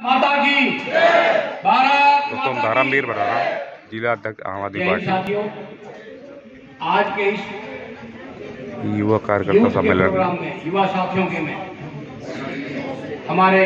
माता की भारत दोस्तों धर्मवीर बराड़ा जिला अध्यक्ष आम आदमी पार्टी साथियों, आज के इस युवा कार्यकर्ता सम्मेलन प्रोग्राम में युवा साथियों के में हमारे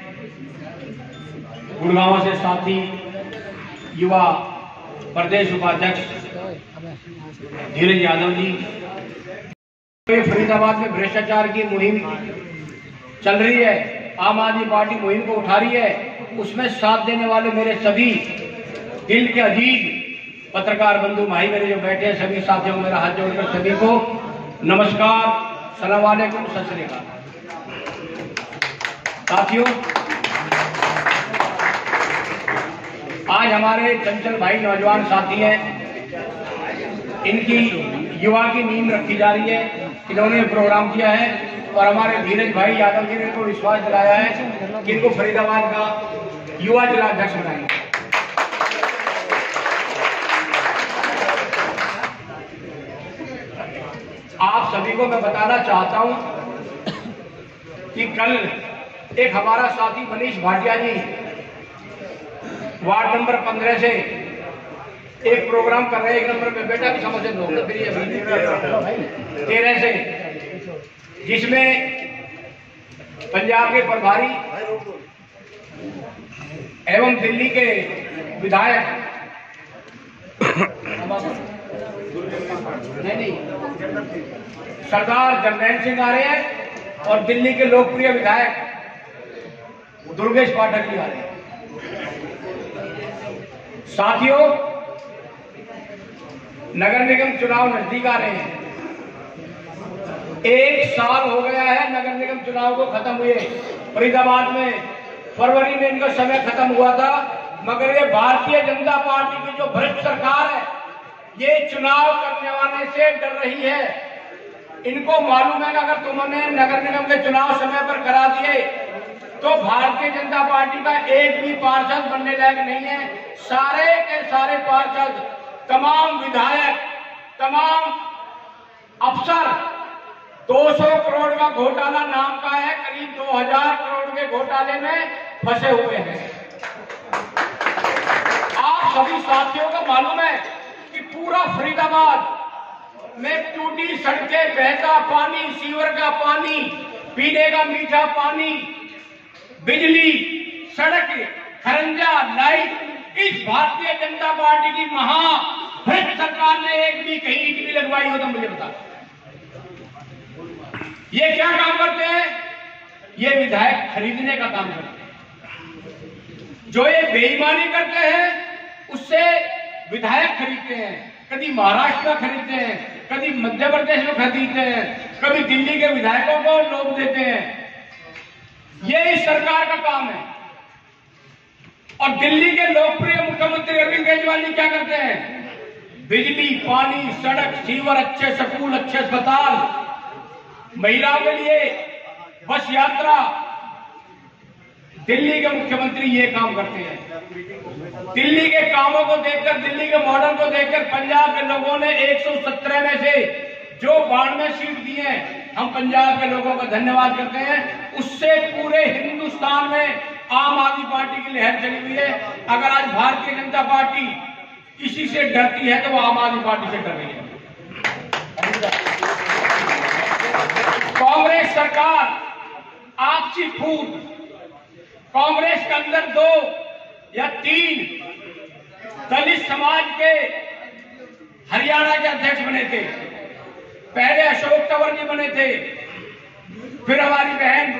गुड़गांव से साथी युवा प्रदेश उपाध्यक्ष धीरज यादव जी, फरीदाबाद में भ्रष्टाचार की मुहिम चल रही है, आम आदमी पार्टी मुहिम को उठा रही है, उसमें साथ देने वाले मेरे सभी दिल के अजीज पत्रकार बंधु भाई मेरे जो बैठे हैं, सभी साथियों को मेरा हाथ जोड़कर सभी को नमस्कार, सलाम वालेकुम, सत श्री अकाल। साथियों, आज हमारे चंचल भाई नौजवान साथी हैं, इनकी युवा की नींद रखी जा रही है, इन्होंने प्रोग्राम किया है और हमारे धीरज भाई यादव जी ने इनको विश्वास दिलाया है कि इनको फरीदाबाद का युवा जिला अध्यक्ष बनाएंगे। आप सभी को मैं बताना चाहता हूं कि कल एक हमारा साथी मनीष भाटिया जी वार्ड नंबर 15 से एक प्रोग्राम कर रहे हैं, एक नंबर में बेटा भी समझ लो 13 से, जिसमें पंजाब के प्रभारी एवं दिल्ली के विधायक सरदार जरनैल सिंह आ रहे हैं और दिल्ली के लोकप्रिय विधायक दुर्गेश पाठक जी आ रहे हैं। साथियों, नगर निगम चुनाव नजदीक आ रहे हैं, 1 साल हो गया है नगर निगम चुनाव को खत्म हुए। फरीदाबाद में फरवरी में इनका समय खत्म हुआ था, मगर ये भारतीय जनता पार्टी की जो भ्रष्ट सरकार है, ये चुनाव करने वाले से डर रही है। इनको मालूम है कि अगर तुमने नगर निगम के चुनाव समय पर करा दिए तो भारतीय जनता पार्टी का एक भी पार्षद बनने लायक नहीं है। सारे के सारे पार्षद, तमाम विधायक, तमाम अफसर 200 करोड़ का घोटाला नाम का है, करीब 2000 करोड़ के घोटाले में फंसे हुए हैं। आप सभी साथियों को मालूम है कि पूरा फरीदाबाद में टूटी सड़कें, बहता पानी, सीवर का पानी, पीने का मीठा पानी, बिजली, सड़क, खरंजा, लाइट, इस भारतीय जनता पार्टी की महाभ्रष्ट सरकार ने एक भी कहीं ईंट भी लगवाई हो तो मुझे बता। ये क्या काम करते हैं? ये विधायक खरीदने का काम करते हैं। जो ये बेईमानी करते हैं उससे विधायक खरीदते हैं, कभी महाराष्ट्र में खरीदते हैं, कभी मध्य प्रदेश में खरीदते हैं, कभी दिल्ली के विधायकों को लोग देते हैं। ये इस सरकार का काम है। और दिल्ली के लोकप्रिय मुख्यमंत्री अरविंद केजरीवाल जी क्या करते हैं? बिजली, पानी, सड़क, सीवर, अच्छे स्कूल, अच्छे अस्पताल, महिलाओं के लिए बस यात्रा, दिल्ली के मुख्यमंत्री ये काम करते हैं। दिल्ली के कामों को देखकर, दिल्ली के मॉडल को देखकर पंजाब के लोगों ने 117 में से जो 92 सीट दी है, हम पंजाब के लोगों का धन्यवाद करते हैं। उससे पूरे हिंदुस्तान में आम आदमी पार्टी की लहर चली हुई है। अगर आज भारतीय जनता पार्टी किसी से डरती है तो वो आम आदमी पार्टी से डर रही है। कांग्रेस सरकार आपसी फूट, कांग्रेस के अंदर 2 या 3 दलित समाज के हरियाणा के अध्यक्ष बने थे। पहले अशोक तंवर जी बने थे, फिर हमारी बहन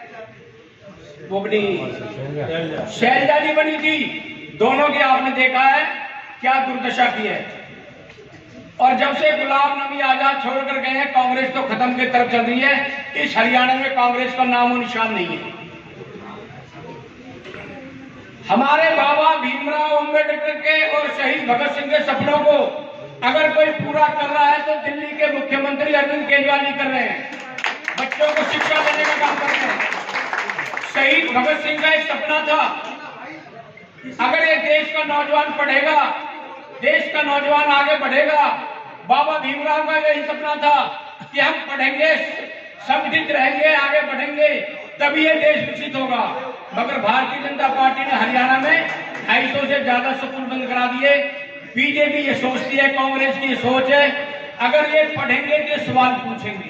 शैलजा जी बनी थी। दोनों की आपने देखा है क्या दुर्दशा की है। और जब से गुलाम नबी आजाद छोड़कर गए हैं, कांग्रेस तो खत्म की तरफ चल रही है। इस हरियाणा में कांग्रेस का नामो निशान नहीं है। हमारे बाबा भीमराव अंबेडकर के और शहीद भगत सिंह के सपनों को अगर कोई पूरा कर रहा है तो दिल्ली के मुख्यमंत्री अरविंद केजरीवाल जी कर रहे हैं। बच्चों को शिक्षा देने का काम कर रहे हैं। शहीद भगत सिंह का एक सपना था, अगर ये देश का नौजवान पढ़ेगा, देश का नौजवान आगे बढ़ेगा। बाबा भीमराव का यही सपना था कि हम पढ़ेंगे, संगठित रहेंगे, आगे बढ़ेंगे, तभी ये देश विकसित होगा। मगर भारतीय जनता पार्टी ने हरियाणा में 250 से ज्यादा स्कूल बंद करा दिए। बीजेपी ये सोचती है, कांग्रेस की ये सोच है, अगर ये पढ़ेंगे तो सवाल पूछेंगे।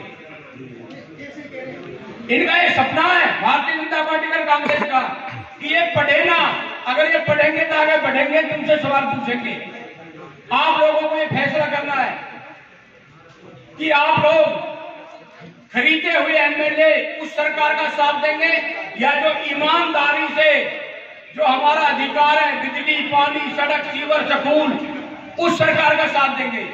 इनका ये सपना है भारतीय जनता पार्टी का, कांग्रेस का, कि ये पढ़े ना, अगर ये पढ़ेंगे तो आगे बढ़ेंगे, तुमसे सवाल पूछेंगे। आप लोगों को ये फैसला करना है कि आप लोग खरीदे हुए एमएलए उस सरकार का साथ देंगे या जो ईमानदारी से जो हमारा अधिकार है, बिजली, पानी, सड़क, सीवर, स्कूल, उस सरकार का साथ देंगे।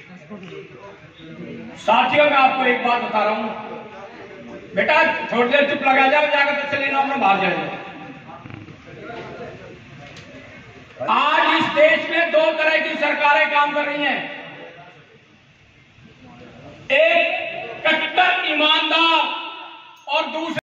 साथियों, मैं आपको एक बात बता रहा हूं, बेटा थोड़ी देर चुप लगा जाओ, जाकर तो चले ना अपना बाहर जाए। आज इस देश में दो तरह की सरकारें काम कर रही हैं। एक कट्टर ईमानदार और दूसरे